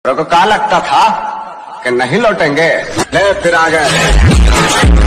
तो क्या लगता था कि नहीं लौटेंगे? ले फिर आ गए।